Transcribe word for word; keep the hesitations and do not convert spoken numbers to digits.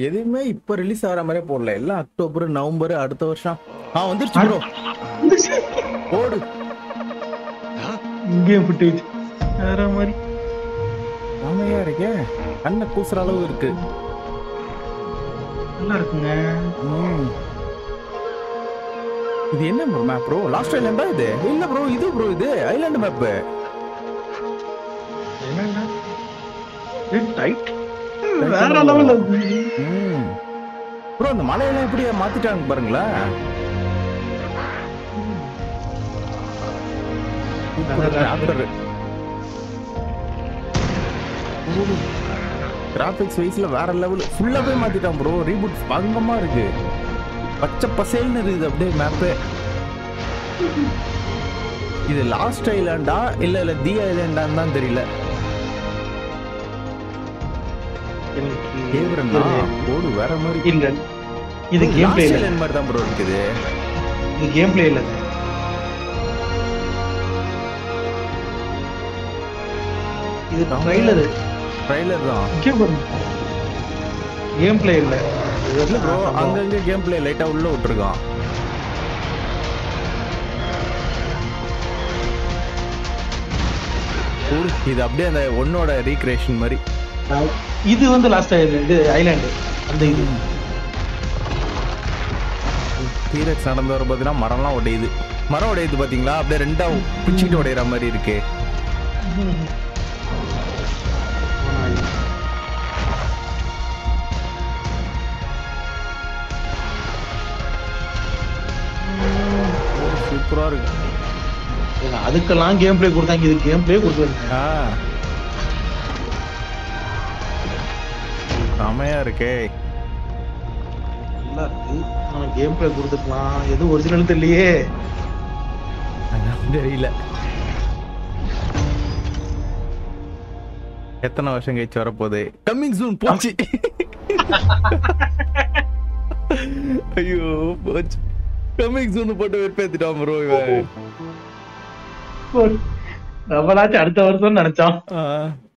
எதுவுமே இப்ப ரிலீஸ் ஆகிற மாதிரியே போடல. எல்லாம் அக்டோபர் நவம்பர் அடுத்த வருஷம். ஆ வந்துருச்சு ப்ரோ. ஓடு இங்கே ஃபுட்டேஜ் வேற மாதிரி ஆமையா இருக்கே. கண்ணை கூசுற அளவு இருக்கு. நல்லா இருக்குங்க. இது என்ன ப்ரோ மேப் ப்ரோ? லாஸ்ட் ஐலாண்டா இது? இல்ல ப்ரோ இது ப்ரோ இது ஐலாண்ட் மேப். என்னங்க இது டைட் வேற லெவல்ல இருக்கு. ம் ப்ரோ இந்த மலையெல்லாம் எப்படி மாத்திட்டாங்க பாருங்களா. கிராபிக்ஸ் வைஸ்ல வேற லெவல் ஃபுல்லாவே மாத்திட்டான் ப்ரோ. ரீபூட் பங்கமா இருக்கு. பச்சை பசேல்னு இருக்குது அப்படியே மேப்பு. இது லாஸ்ட் ஐலாண்டா இல்ல இல்ல தி ஐலாண்டான்னு தான் தெரியல. போடு வேற மாதிரி இல்ல இது கேம் பிளே இல்ல மாதிரி தான் ப்ரோ இருக்குது. இது கேம் பிளே இல்ல. இது ட்ரைலர். ட்ரைலர் தான். கேம் பிளே இல்ல. இல்ல ப்ரோ அங்கங்க கேம் பிளே லைட்டா உள்ள விட்டுருக்கான். இது அப்படியே அந்த ஒன்னோட ரீக்ரியேஷன் மாதிரி. இது வந்து லாஸ்ட் ஐலாண்ட் ஐலாண்ட் அந்த இது டீரெக்ஸ் நடந்து வர பார்த்தீங்கன்னா மரம்லாம் உடையுது. மரம் உடையுது பாத்தீங்களா? அப்படியே ரெண்டா பிச்சுக்கிட்டு உடையிற மாதிரி இருக்கு. சூப்பரா இருக்கு. அதுக்கெல்லாம் கேம் பிளே கொடுத்தாங்க. இது கேம் பிளே கொடுத்தாங்க. செமையா இருக்கே. நல்லா இருக்கு. ஆனா கேம் பிளே கொடுத்துக்கலாம். எது ஒரிஜினல் தெரியலையே. தெரியல. எத்தனை வருஷம் கழிச்சு வரப்போகுது? கம்மிங் சூன் போச்சு. ஐயோ போச்சு. கம்மிங் சூன் போட்டு வெறுப்பேத்திட்டான் ப்ரோ இவன். நம்மளாச்சும் அடுத்த வருஷம் நினைச்சோம்.